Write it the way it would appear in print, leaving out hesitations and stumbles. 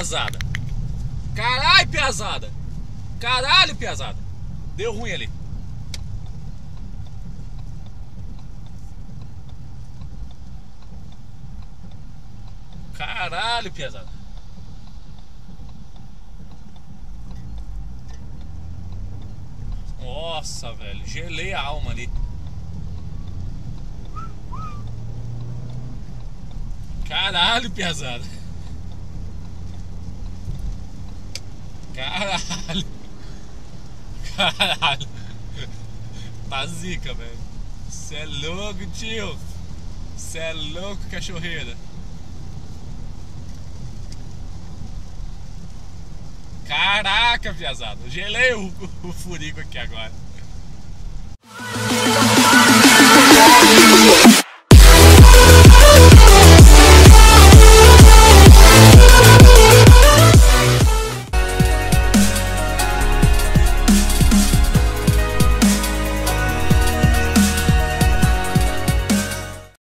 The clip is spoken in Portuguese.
piazada. Caralho, piazada. Caralho, piazada. Deu ruim ali. Caralho, piazada. Nossa, velho. Gelei a alma ali. Caralho, piazada. Caralho. Caralho. Tá zica, velho. Cê é louco, tio. Cê é louco, cachorreira. Caraca, piazada. Gelei o furico aqui agora.